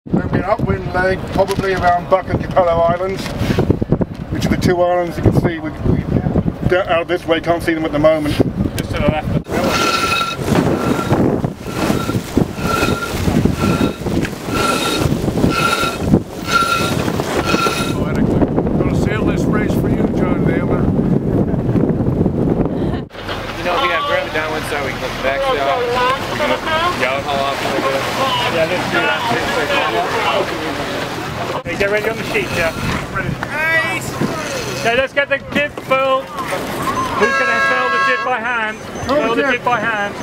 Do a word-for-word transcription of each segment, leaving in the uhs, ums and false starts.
There'll be an upwind leg probably around Buck and Capello Islands, which are the two islands you can see. We, we out this way can't see them at the moment. Just to the left of the river. So we can look back to the Yeah, how often they do it. Yeah, let's do that. Okay, get ready on the sheet, yeah. Ready. Nice! Okay, let's get the jib filled. Who's going to fill the jib by hand? Oh, fill the jib by hand.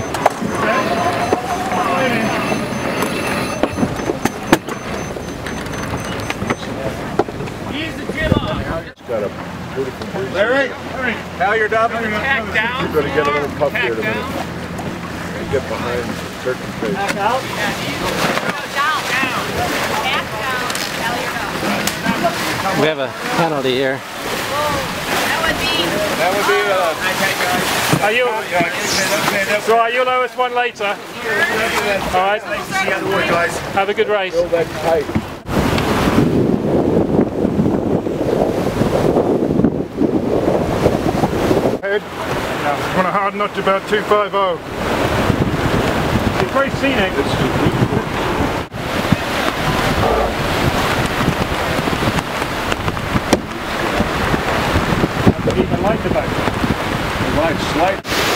Use the jib on. It's got a beautiful breeze. Larry, now you're down. Tack down. You're going to get a little puff here in a minute. Get behind certain things. Back out. No, down, down. Back down. Tell your dog. We have a penalty here. That would be. That would be. Uh, are you? So are you lowest one later? All right. See you on the wood, guys. Have a good race. Hold that tight. Head. Yeah. On a hard notch about two five oh. It's very scenic. It's beautiful. Keep the light about it. The light's slight.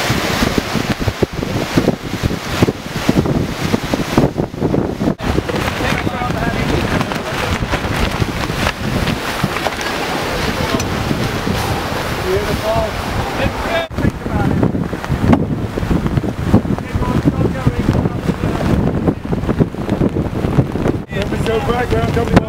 Go back down, W one.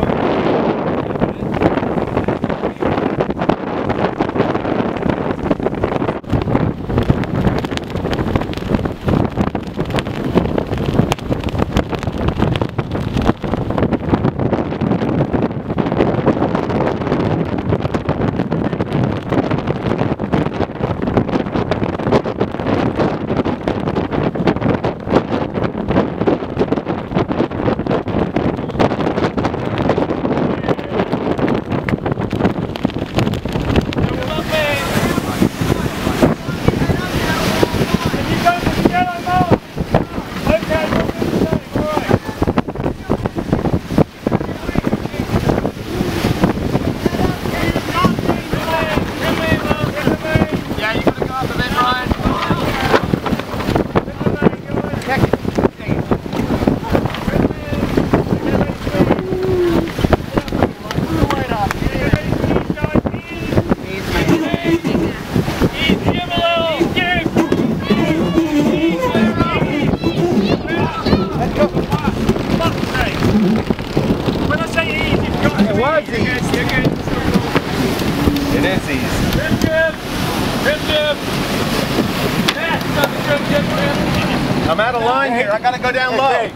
I'm out of line here. I gotta go down low.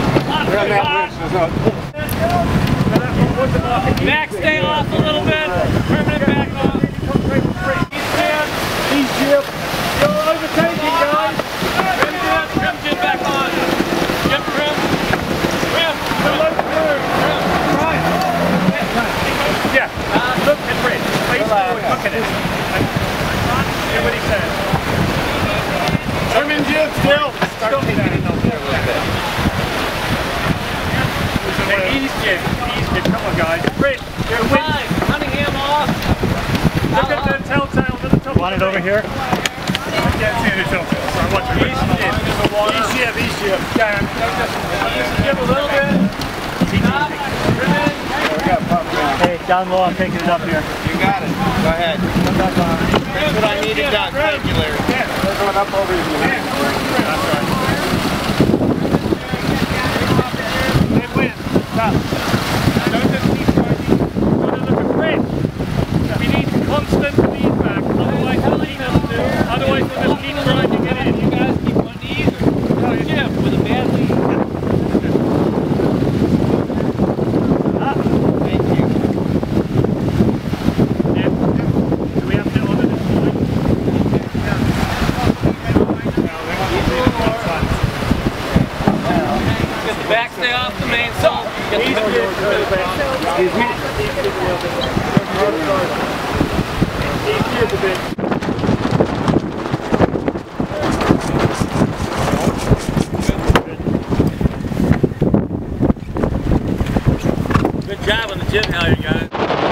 Back stay off a little bit. Permanent back off. Ease jib. You're overtaking, guys. Trim jib. Trim jib back on. Jib trim. Trim. Below trim. Right. Yeah. Look at Rich. Face forward. Look at it. Hear what he says. Trim in jib still. Start getting up there a little bit. Ease jib. Ease jib. Come on, guys. Rich. You're winning. Cunningham off. Look at the telltale to the top. Want it over here? I can't see any telltale, so I want you to ease jib. Ease jib. Ease jib. Down. Ease jib a little bit. Stop. Hey, down low. I'm taking it up here. You got it. Go ahead. That's what I needed done. Thank you, Larry. Yeah, they're going up over here. That's right. Hey, win. Stop. Don't just keep driving. You've got to look at Rich. We need constant feedback. Otherwise, we'll leave them to. Otherwise, we'll just keep grinding it in. You guys keep one easy. Jim with a bad lead. Ah. Thank you. Yeah. Do we have to order this line? Yeah. No, they want to see the front side. Get the back stay off the main salt. East is a little bit. Excuse me? East is a little bit. East is a bit. Good job on the jib halyard, guys.